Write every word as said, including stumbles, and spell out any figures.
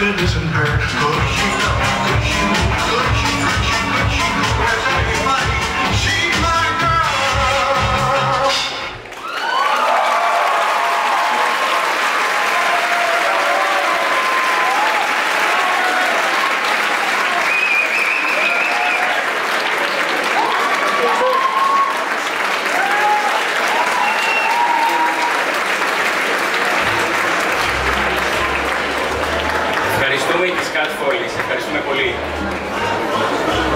it isn't her. Could she know? Could she move? Could she could she could she where's everybody? She's my girl. Ευχαριστούμε τις Cat Follies, ευχαριστούμε πολύ.